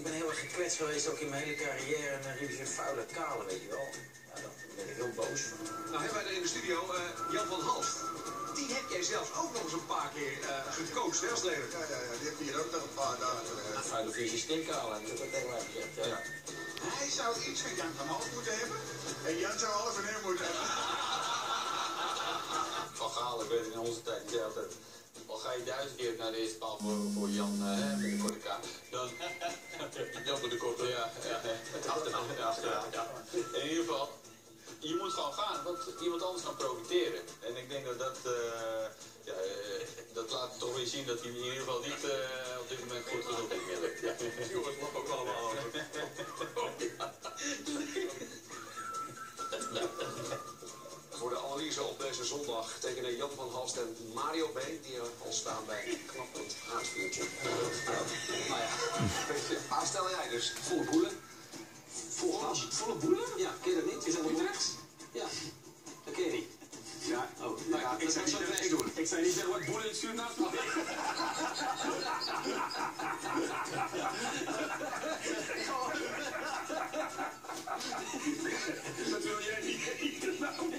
ik ben heel erg gekwetst geweest, ook in mijn hele carrière. En dan riep je vuile kale, weet je wel. Ja, daar ben ik heel boos van. Nou hebben wij er in de studio Jan van Halst. Die heb jij zelfs ook nog eens een paar keer gecoacht, hè, als leider? Ja, die heb hier ook nog een paar dagen. Vuile visie stinkkale, en dat heb ik tegen mij gezegd. Ja. Hij zou iets van Jan van Halst moeten hebben. En Jan zou alles van hem moeten hebben. Van Gaal, ik weet in onze tijd, die zei altijd, al ga je 1000 keer naar de eerste paal voor Jan, voor de kaart, dan Jan voor de korte, ja. In ieder geval, je moet gewoon gaan, want iemand anders kan profiteren. En ik denk dat laat toch weer zien dat hij in ieder geval niet op dit moment goed genoeg is. Jongens, mag ook allemaal over. Voor de analyse op deze zondag tekenen Jan van Halst en Mario B. die er al staan bij een knappend haardvuurtje. Nou ja, waar stel jij dus? Volle boelen. Volle boelen? Ja, ken je dat niet? Is dat Utrecht? Ja, dat ken je niet. Ja. Oh, Nou ja, ik zou niet doen. Ik zou niet zeggen wat boelen in het stuur naast me. Dat wil jij niet eten.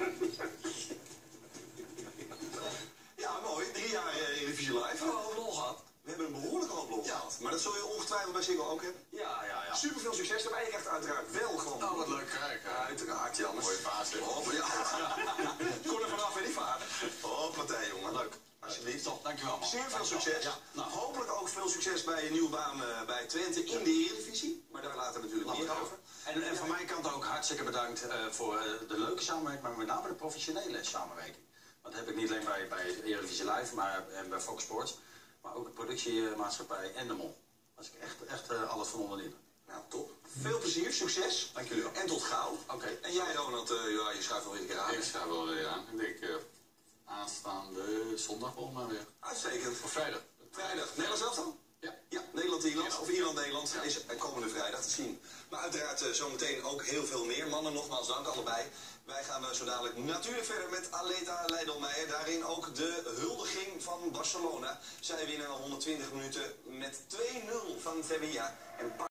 Ja, mooi. 3 jaar Eredivisie Live. Hebben we al lol gehad? We hebben een behoorlijke hoop lol gehad. Maar dat zul je ongetwijfeld bij Ziggo ook hebben. Ja. Super veel succes daarbij. Je krijgt uiteraard wel gewoon... Oh, wat leuk. Kijk. Uiteraard, Jan. Mooie fase. Hop, ja. Kom er vanaf en die varen. Hoppatee, jongen. Leuk. Alsjeblieft. Top, dankjewel man. Zeer veel succes. Ja. Nou, Hopelijk ook veel succes bij je nieuwe baan bij Twente in de Eredivisie. Maar daar later natuurlijk meer over. En van mijn kant ook hartstikke bedankt voor de leuke samenwerking, maar met name de professionele samenwerking. Dat heb ik niet alleen bij Eredivisie Live, maar bij Fox Sports, maar ook de productiemaatschappij en de Mol. Daar was ik echt alles van ondernemen. Nou, top. Veel plezier, succes. Dank jullie wel. En tot gauw. Oké. En jij, Ronald, je schuift wel weer een keer aan. Ik sta wel weer aan. Ik denk aanstaande zondag volgens mij weer. Uitstekend. Of vrijdag. Vrijdag. Nederland zelf dan? Ja. Ja, Nederland-Ierland of Ierland-Nederland is komende vrijdag te zien. Maar uiteraard zometeen ook heel veel meer. Mannen, nogmaals dank allebei. Wij gaan zo dadelijk natuurlijk verder met Aleta Leidelmeijer. Daarin ook de huldiging van Barcelona. Zij winnen al 120 minuten met 2-0 van Sevilla. En